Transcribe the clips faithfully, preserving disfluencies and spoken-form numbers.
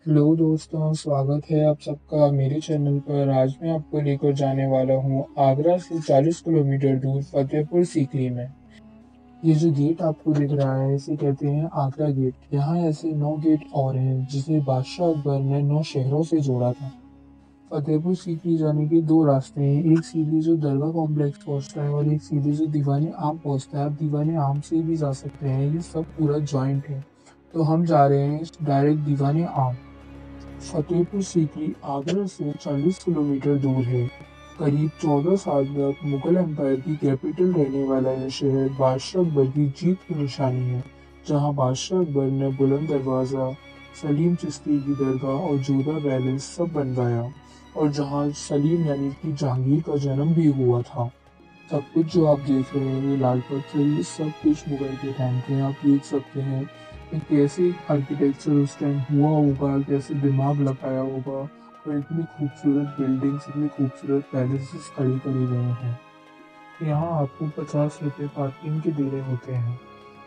Hello दोस्तों, स्वागत है आप सबका मेरे चैनल पर। आज मैं आपको लेकर जाने वाला हूँ आगरा से चालीस किलोमीटर दूर फतेहपुर सीकरी में। ये जो गेट आपको दिख रहा है इसे कहते हैं आगरा गेट। यहाँ ऐसे नौ गेट और हैं जिसे बादशाह अकबर ने नौ शहरों से जोड़ा था। फतेहपुर सीकरी जाने के दो रास्ते हैं, एक सीधे जो दरगाह कॉम्प्लेक्स पहुंचता है और एक सीधे जो दीवाने आम पहुंचता है। आप दीवाने आम से भी जा सकते हैं, ये सब पूरा जॉइंट है। तो हम जा रहे हैं डायरेक्ट दीवाने आम। फतेहपुर सीकरी आगरा से चालीस किलोमीटर दूर है। करीब चौदह साल तक मुगल एम्पायर की कैपिटल रहने वाला यह शहर बादशाह अकबर की जीत की निशानी है, जहां बादशाह अकबर ने बुलंद दरवाज़ा, सलीम चिश्ती की दरगाह और जोधा पैलेस सब बनवाया, और जहां सलीम यानी कि जहांगीर का जन्म भी हुआ था। सब कुछ जो आप देख रहे हैं ये लाल पत्थर, ये सब कुछ मुगल के टाइम के आप देख सकते हैं कि कैसे आर्किटेक्चर उस टाइम हुआ होगा, कैसे दिमाग लगाया होगा और इतनी खूबसूरत बिल्डिंग्स, इतनी खूबसूरत पैलेसेस खड़ी करे गए हैं। यहाँ आपको पचास रुपए पार्किंग के देने होते हैं।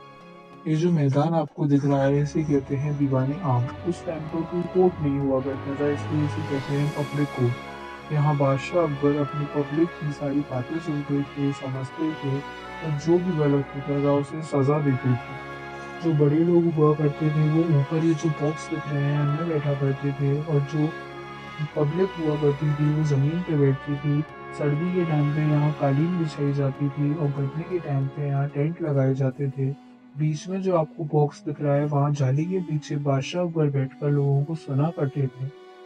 ये जो मैदान आपको दिख रहा है इसे कहते हैं दीवाने आम। उस टाइम पर कोई कोर्ट नहीं हुआ करता था, इसलिए इसे कहते हैं पब्लिक कोर्ट। यहाँ बादशाह अकबर अपनी पब्लिक की सारी बातें सुनते थे, समझते थे, और जो भी गलत होता था उसे सजा देते थे। जो बड़े लोग हुआ करते थे वो ऊपर ये जो बॉक्स दिख रहे हैं उनमें बैठा करते थे, और जो पब्लिक हुआ करती थी वो जमीन पे बैठती थी। सर्दी के टाइम पे यहाँ कालीन बिछाई जाती थी और गर्मी के टाइम पे यहाँ टेंट लगाए जाते थे। बीच में जो आपको बॉक्स दिख रहा है वहाँ जाली के पीछे बादशाह अकबर बैठकर लोगों को सुना करते थे।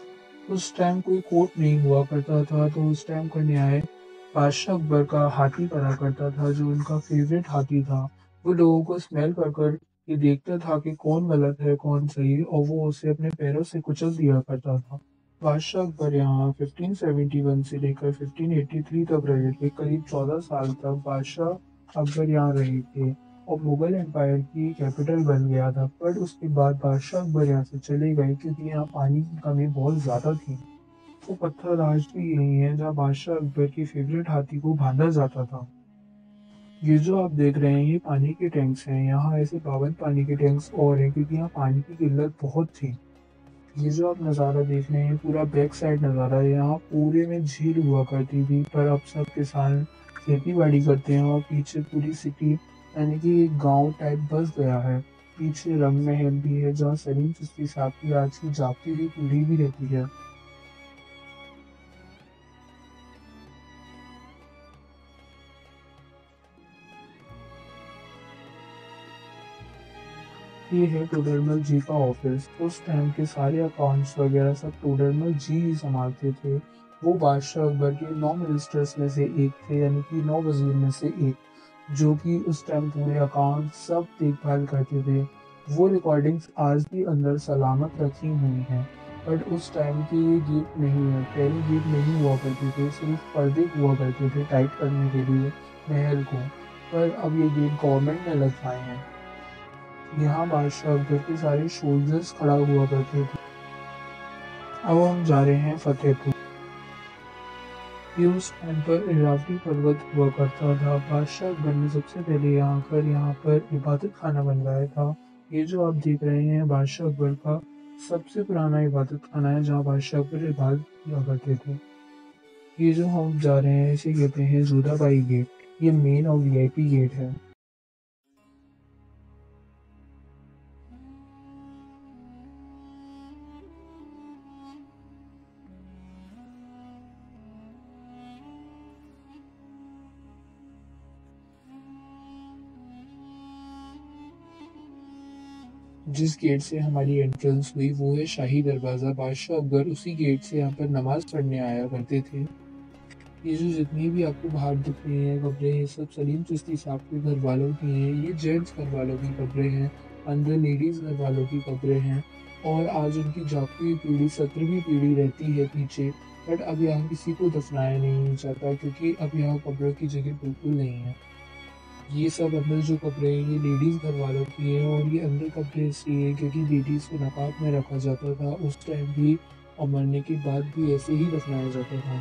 उस टाइम कोई कोर्ट नहीं हुआ करता था, तो उस टाइम का न्याय बादशाह अकबर का हाथी करा करता था, जो उनका फेवरेट हाथी था। वो लोगों को स्मेल कर कर ये देखता था कि कौन गलत है कौन सही, और वो उसे अपने पैरों से कुचल दिया करता था। बादशाह अकबर यहाँ पंद्रह सौ इकहत्तर से लेकर पंद्रह सौ तिरासी तक रहे थे। करीब चौदह साल तक बादशाह अकबर यहाँ रहे थे और मुगल एम्पायर की कैपिटल बन गया था। पर उसके बाद बादशाह अकबर यहाँ से चले गए क्योंकि यहाँ पानी की कमी बहुत ज़्यादा थी। वो पत्थर आज भी यही है जहाँ बादशाह अकबर की फेवरेट हाथी को बांधा जाता था। ये जो आप देख रहे हैं ये पानी के टैंक्स हैं। यहाँ ऐसे बावन पानी के टैंक्स और हैं क्योंकि यहाँ पानी की किल्लत बहुत थी। ये जो आप नज़ारा देख रहे हैं पूरा बैक साइड नज़ारा है। यहाँ पूरे में झील हुआ करती थी, पर अब सब किसान खेती बाड़ी करते हैं और पीछे पूरी सिटी यानी कि एक गांव टाइप बस गया है। पीछे रंग महल भी है जहाँ सलीम चिश्ती साहब की आज की जागती हुई पीढ़ी भी रहती है। ये है टोडरमल जी का ऑफिस। उस टाइम के सारे अकाउंट्स वगैरह सब टोडरमल जी ही संभालते थे। वो बादशाह अकबर के नौ मिनिस्टर्स में से एक थे, यानी कि नौ वजीर में से एक, जो कि उस टाइम पूरे अकाउंट सब देखभाल करते थे। वो रिकॉर्डिंग्स आज भी अंदर सलामत रखी हुई हैं। बट उस टाइम के ये गेट नहीं है, पहले गेट नहीं हुआ करते थे, सिर्फ पर्दे हुआ करते थे टाइट करने के लिए महल को। पर अब ये गेट गवर्नमेंट ने लगवाए हैं। यहाँ बादशाह अकबर के सारे सोल्जर्स खड़ा हुआ करते थे। अब हम जा रहे हैं फतेहपुर। ये उस टाइम पर इरावती पर्वत हुआ करता था। बादशाह अकबर ने सबसे पहले यहाँ आकर यहाँ पर इबादत खाना बनवाया था। ये जो आप देख रहे हैं बादशाह अकबर का सबसे पुराना इबादत खाना है, जहाँ बादशाह अकबर इबादत किया करते थे। ये जो हम जा रहे हैं इसे कहते हैं जोधाबाई गेट। ये मेन और वीआईपी गेट है। जिस गेट से हमारी एंट्रेंस हुई वो है शाही दरवाज़ा। बादशाह अकबर उसी गेट से यहाँ पर नमाज पढ़ने आया करते थे। ये जो जितनी भी आपको बाहर दिख रही हैं कब्रें, ये सब सलीम चिश्ती साहब के घर वालों की हैं। ये जेंट्स घर वालों की कब्रें हैं, अंदर लेडीज़ घर वालों की कब्रें हैं। और आज उनकी जागती हुई पीढ़ी, सत्रहवीं पीढ़ी रहती है पीछे। बट अब यहाँ किसी को दफनाया नहीं जाता क्योंकि अब यहाँ कब्रों की जगह बिल्कुल नहीं है। ये सब अंदर जो कपड़े हैं ये लेडीज घर वालों की है, और ये अंदर कपड़े इसलिए हैं क्योंकि लेडीज को नकाब में रखा जाता था उस टाइम भी, और मरने के बाद भी ऐसे ही दफनाया जाता था।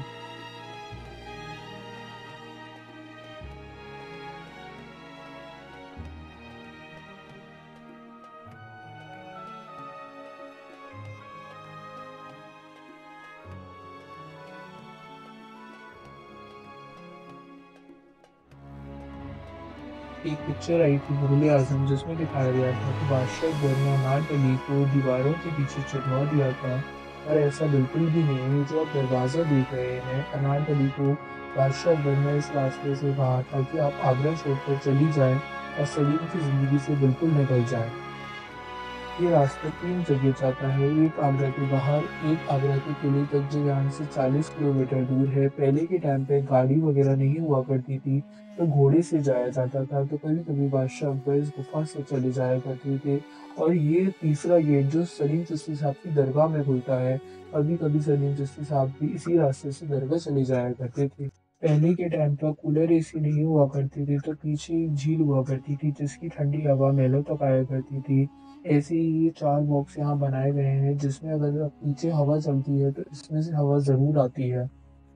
एक पिक्चर आई थी मुगल आजम, जिसमें दिखाया गया था कि बादशाह अकबर ने अनारकली को दीवारों के पीछे छुपवा दिया था, पर ऐसा बिल्कुल भी नहीं है। जो आप दरवाज़ा देख रहे हैं, अनारकली को बादशाह अकबर ने इस रास्ते से कहा था कि आप आगरा छोड़कर चली जाएं और सलीम की ज़िंदगी से बिल्कुल निकल जाएं। ये रास्ता तीन जगह जाता है, एक आगरा के बाहर, एक आगरा के किले तक, जो यहाँ से चालीस किलोमीटर दूर है। पहले के टाइम पे गाड़ी वगैरह नहीं हुआ करती थी, तो घोड़े से जाया जाता था। तो कभी कभी बादशाह अकबर इस गुफा से चले जाया करते थे। और ये तीसरा गेट जो सलीम चिश्ती साहब की दरगाह में खुलता है, कभी कभी सलीम चिश्ती साहब भी इसी रास्ते से दरगाह चले जाया करते थे। पहले के टाइम पर कूलर एसी नहीं हुआ करती थी, तो पीछे एक झील हुआ करती थी जिसकी ठंडी हवा महलों तक आया करती थी। ऐसे ही ये चार बॉक्स यहाँ बनाए गए हैं, जिसमें अगर पीछे हवा चलती है तो इसमें से हवा जरूर आती है।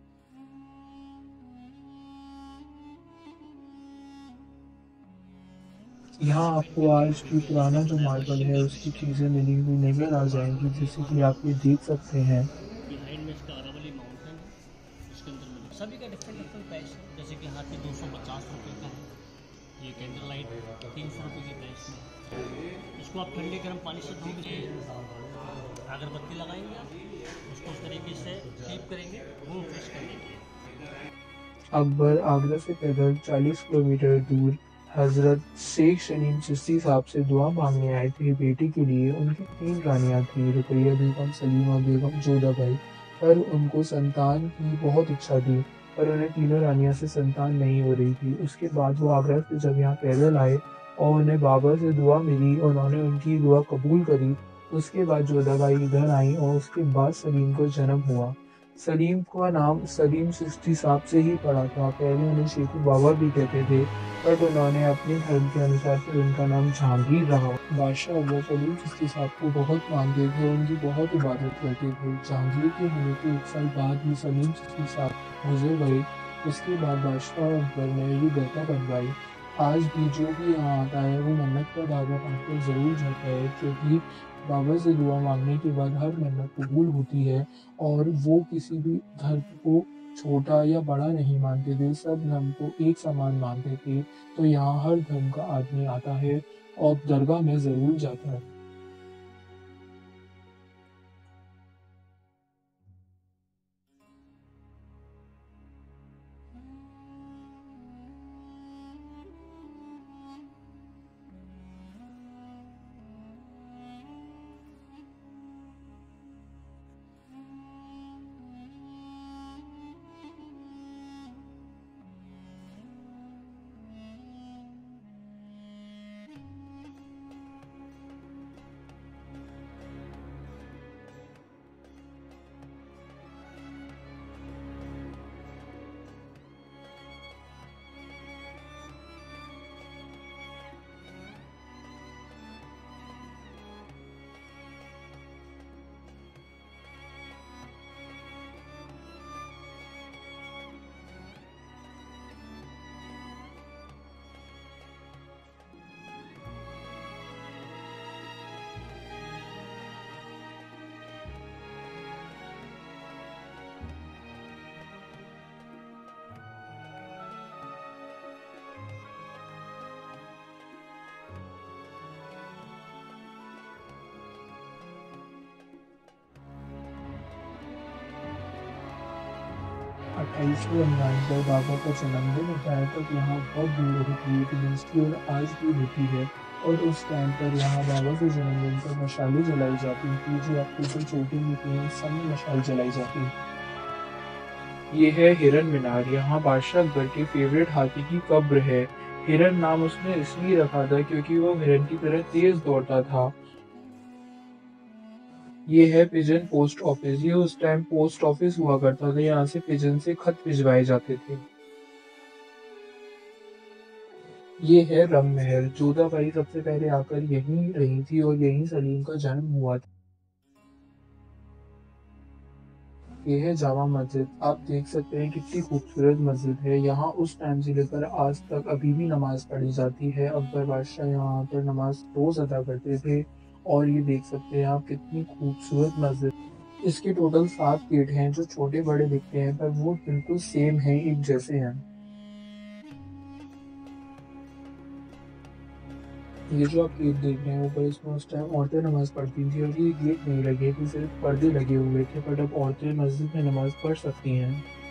यहाँ आपको आज भी पुराना जो मार्बल है उसकी चीजें मिली हुई नजर आ जाएंगी, जैसे कि आप ये देख सकते हैं। बिहाइंड में इसका अरावली माउंटेन है, उसके अंदर मिले सभी का डिफरेंट डिफरेंट प्राइस है। जैसे कि हाथी दो सौ पचास रुपये का है, ये कैंडल लाइट तीन सौ रुपये की प्राइस में। इसको आप ठंडे गर्म पानी से धोएंगे, अगरबत्ती लगाएंगे, आप उसको उस तरीके से कीप करेंगे, रूम फ्रेश करने के लिए। अकबर आगरा से पैदल चालीस किलोमीटर दूर हजरत शेख सलीम चिश्ती साहब से दुआ मांगने आए थे बेटे के लिए। उनकी तीन रानियां थी, रुकैया बेगम, सलीमा बेगम, जोधा भाई। पर उनको संतान की बहुत इच्छा थी, पर उन्हें तीनों रानियां से संतान नहीं हो रही थी। उसके बाद वो आगरा से जब यहाँ पैदल आए और उन्हें बाबा से दुआ मिली, उन्होंने उनकी दुआ कबूल करी। उसके बाद जोधा भाई इधर आई और उसके बाद सलीम को जन्म हुआ। सलीम का नाम सलीम चिश्ती साहब से ही पड़ा था। पहले उन्हें शेखू बाबा भी कहते थे, बट उन्होंने अपने धर्म के अनुसार फिर उनका नाम जहांगीर रहा। बादशाह अकबर सलीम चिश्ती साहब को बहुत मानते थे, उनकी बहुत इबादत करते थे। जहांगीर के होने के एक साल बाद ही सलीम चिश्ती साहब गुजर गए। उसके बाद बादशाह अकबर ने ये दरगाह बनवाई। आज भी जो भी यहाँ आता है वो मन्नत का धागा बांधकर जरूर जाता है, क्योंकि बाबा से दुआ मांगने के बाद हर मन्नत कबूल होती है। और वो किसी भी धर्म को छोटा या बड़ा नहीं मानते थे, सब धर्म को एक समान मानते थे। तो यहाँ हर धर्म का आदमी आता है और दरगाह में जरूर जाता है। अट्ठाईस रमजान पर बाबा का जन्मदिन होता है, तब यहाँ बहुत भीड़ होती है, यूनिवर्सिटी और आज भी होती है। और उस टाइम पर यहाँ बाबा के जन्मदिन पर मशालें जलाई जाती थी, जो आपके ऊपर चोटी होती हैं, सब में मशाल जलाई जाती है। ये है हिरन मीनार। यहाँ बादशाह अकबर के फेवरेट हाथी की कब्र है। हिरन नाम उसने इसलिए रखा था क्योंकि वो हिरन की तरह तेज दौड़ता था। ये है पिजन पोस्ट ऑफिस। ये उस टाइम पोस्ट ऑफिस हुआ करता था, यहाँ से पिजन से खत भिजवाए जाते थे। ये है रंग महल। जोधाबाई सबसे पहले आकर यहीं रही थी और यहीं सलीम का जन्म हुआ था। ये है जामा मस्जिद। आप देख सकते हैं कितनी खूबसूरत मस्जिद है। यहाँ उस टाइम से लेकर आज तक अभी भी नमाज पढ़ी जाती है। अकबर बादशाह यहाँ पर नमाज रोज अदा करते थे। और ये देख सकते हैं आप कितनी खूबसूरत मस्जिद। इसके टोटल सात गेट हैं जो छोटे बड़े दिखते हैं, पर वो बिल्कुल सेम हैं, एक जैसे हैं। ये जो आप गेट देख रहे हैं ऊपर, इसमें उस टाइम औरतें नमाज पढ़ती थी और ये गेट नहीं लगे थे, सिर्फ पर्दे लगे हुए थे, बट अब औरतें मस्जिद में नमाज पढ़ सकती हैं।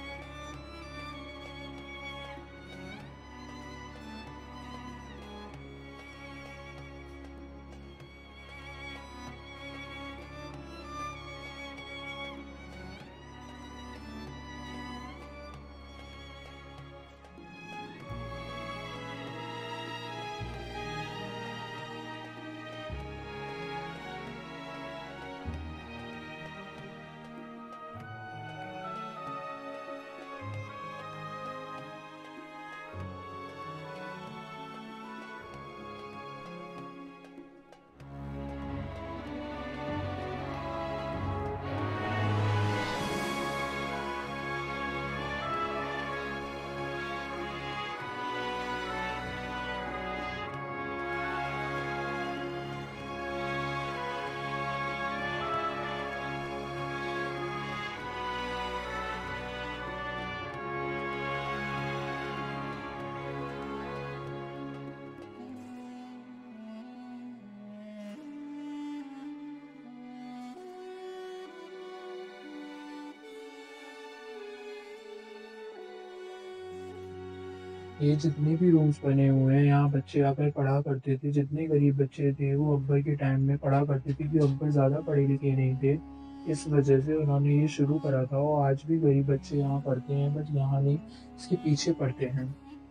ये जितने भी रूम्स बने हुए हैं, यहाँ बच्चे आकर पढ़ा करते थे। जितने गरीब बच्चे थे वो अकबर के टाइम में पढ़ा करते थे, क्योंकि अकबर ज़्यादा पढ़े लिखे नहीं थे। इस वजह से उन्होंने ये शुरू करा था, और आज भी गरीब बच्चे यहाँ पढ़ते हैं, बट यहाँ नहीं, इसके पीछे पढ़ते हैं।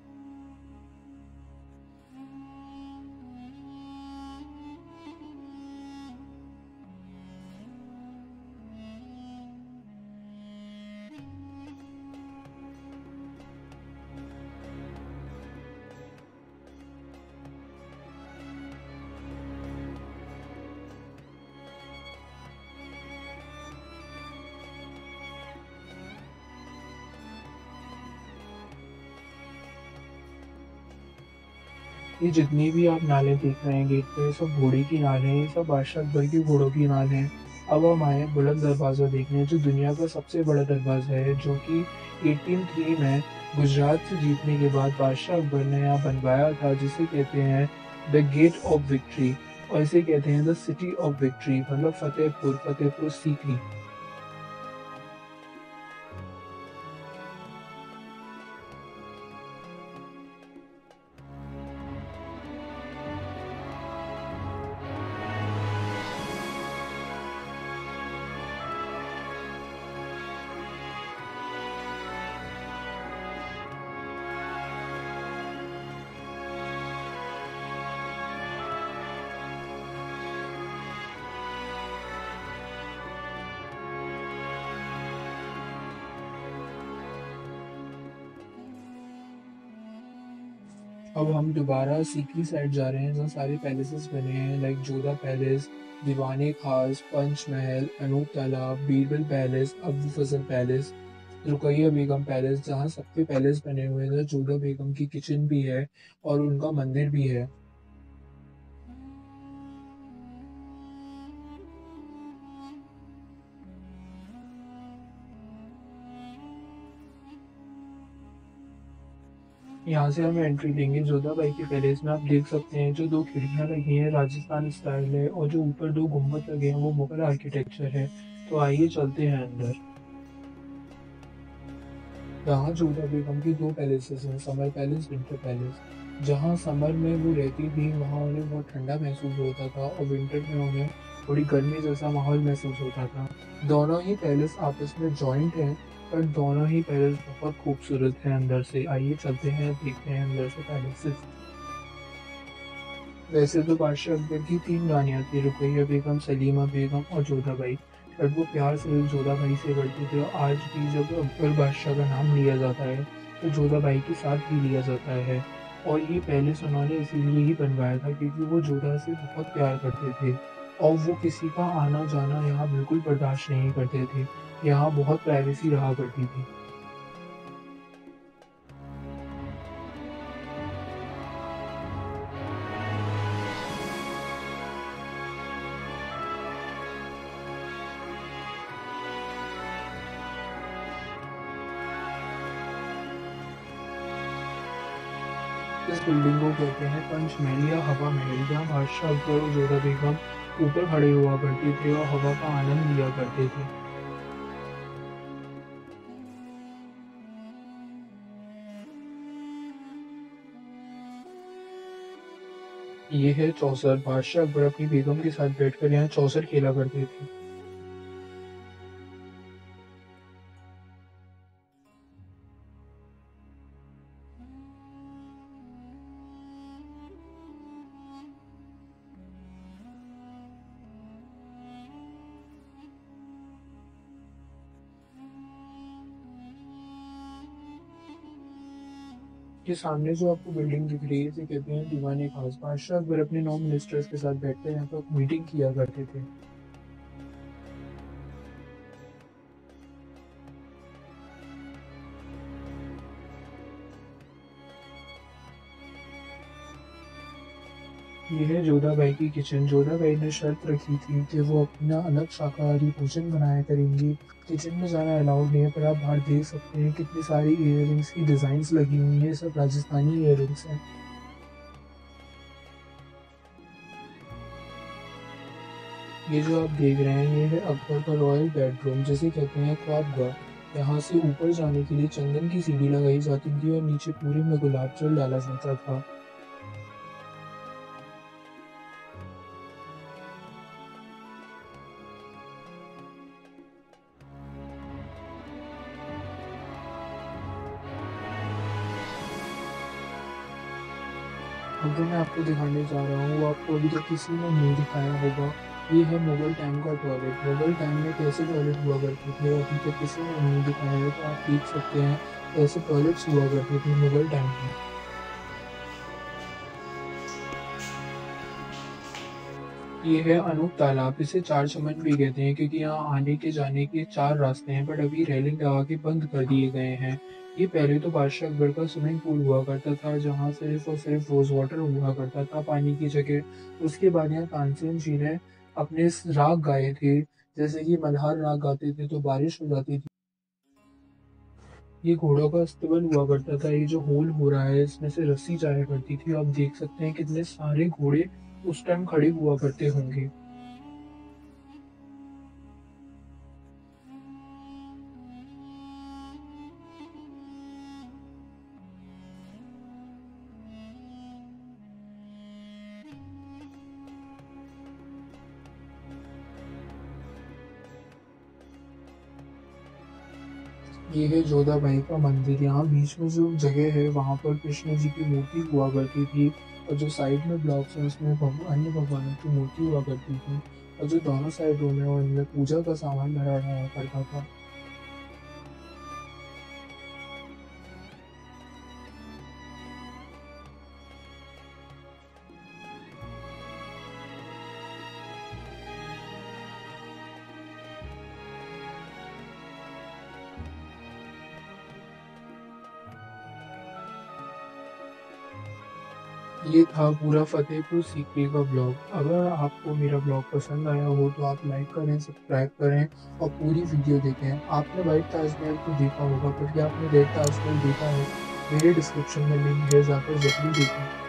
ये जितनी भी आप नाले देख रहे हैं गेट पे, ये सब घोड़े की नाले हैं, ये सब बादशाह अकबर के घोड़ों की नाले हैं। अब हम आए हैं बुलंद दरवाज़ा देखने, जो दुनिया का सबसे बड़ा दरवाज़ा है, जो कि अठारह सौ तीन में गुजरात से जीतने के बाद बादशाह अकबर ने यहाँ बनवाया था, जिसे कहते हैं द गेट ऑफ विक्ट्री, और इसे कहते हैं द सिटी ऑफ विक्ट्री, मतलब फतेहपुर, फतेहपुर सीकरी। अब हम दोबारा सीकरी साइड जा रहे हैं, जहाँ सारे पैलेसेस बने हैं, लाइक जोधा पैलेस, दीवाने खास, पंच Mahal, Anoop Talab, Birbal palace, Abdul Fazal palace, Ruqaiya Begum palace, जहाँ सबके पैलेस बने हुए हैं। जहाँ जोधा बेगम की किचन भी है और उनका मंदिर भी है। यहाँ से हम एंट्री लेंगे जोधाबाई के पैलेस में। आप देख सकते हैं जो दो खिड़कियाँ लगी हैं राजस्थान स्टाइल है, और जो ऊपर दो गुम्बद लगे हैं वो मुगल आर्किटेक्चर है। तो आइए चलते हैं अंदर। यहाँ जोधा बेगम की दो पैलेसेस हैं, समर पैलेस, विंटर पैलेस। जहाँ समर में वो रहती थी वहाँ उन्हें बहुत ठंडा महसूस होता था, और विंटर में उन्हें थोड़ी गर्मी जैसा माहौल महसूस होता था। दोनों ही पैलेस आपस में जॉइंट हैं, पर दोनों ही पैलेस बहुत खूबसूरत हैं अंदर से। आइए चलते हैं, देखते हैं अंदर से पैलेसेस। वैसे तो बादशाह अकबर की तीन रानियां थी, रुकैया बेगम, सलीमा बेगम और जोधाबाई। बट वो प्यार से जोधाबाई से करते थे, और आज भी जब अकबर बादशाह का नाम लिया जाता है तो जोधाबाई के साथ ही लिया जाता है। और ये पैलेस उन्होंने इसीलिए ही बनवाया था क्योंकि वो जोधा से बहुत प्यार करते थे, और वो किसी का आना जाना यहाँ बिल्कुल बर्दाश्त नहीं करते थे। यहाँ बहुत प्राइवेसी रहा करती थी। इस बिल्डिंग को कहते हैं पंचमहल या हवा महल, जहाँ बादशाह अकबर और जोधा बेगम ऊपर खड़े हुआ करते थे और हवा का आनंद लिया करते थे। ये है चौसर। बादशाह अकबर अपनी बेगम के साथ बैठकर यहाँ चौसर खेला करते थे। ये सामने जो आपको बिल्डिंग दिख रही है इसे कहते हैं दीवाने खास। बादशाह अकबर अपने नौ मिनिस्टर्स के साथ बैठकर यहाँ पर मीटिंग किया करते थे। ये है जोधा बाई की किचन। जोधा बाई ने शर्त रखी थी कि वो अपना अलग शाकाहारी भोजन बनाया करेंगी। किचन में जाना अलाउड नहीं है, पर आप बाहर देख सकते हैं कितनी सारी इयररिंग्स की डिजाइन्स लगी हुई हैं। सब राजस्थानी इयररिंग्स हैं। ये जो आप देख रहे हैं ये है अकबर का रॉयल बेडरूम, जिसे कहते हैं ख्वाबगाह। यहाँ से ऊपर जाने के लिए चंदन की सीढ़ी लगाई जाती थी और नीचे पूरे में गुलाब जल डाला जाता था। अब जो मैं आपको दिखाने जा रहा हूँ वो आपको अभी तक किसी ने नहीं दिखाया होगा। ये है मुगल टाइम का टॉयलेट। मुगल टाइम में कैसे टॉयलेट हुआ करते थे अभी तक किसी ने नहीं दिखाया है, तो आप देख सकते हैं कैसे टॉयलेट्स हुआ करते थे मुगल टाइम में। ये है अनूप तालाब। इसे चार चमन भी कहते हैं क्योंकि यहाँ आने के जाने के चार रास्ते हैं, बट अभी रेलिंग लगा के बंद कर दिए गए हैं। ये पहले तो बादशाह अकबर का स्विमिंग पूल हुआ करता था, जहाँ सिर्फ और सिर्फ रोज वाटर हुआ करता था पानी की जगह। उसके बाद यहाँ तानसेन जी ने अपने राग गाए थे, जैसे कि मल्हार राग गाते थे तो बारिश हो जाती थी। ये घोड़ों का अस्तबल हुआ करता था। ये जो होल हो रहा है इसमें से रस्सी जाया करती थी। आप देख सकते हैं कितने सारे घोड़े उस टाइम खड़े हुआ करते होंगे। ये है जोधा बाई का मंदिर। यहाँ बीच में जो जगह है वहां पर कृष्ण जी की मूर्ति हुआ करती थी, और जो साइड में ब्लॉक्स हैं उसमें भगवान अन्य भगवानों की मूर्ति हुआ करती थी, और जो दोनों साइड रूम है उनमें पूजा का सामान भरा रहा करता था। ये था पूरा फतेहपुर सीकरी का ब्लॉग। अगर आपको मेरा ब्लॉग पसंद आया हो तो आप लाइक करें, सब्सक्राइब करें और पूरी वीडियो देखें। आपने व्हाइट ताजमहल को देखा होगा, पर क्या आपने रेड ताजमहल देखा है? मेरे डिस्क्रिप्शन में लिंक है, जाकर जरूर देखें।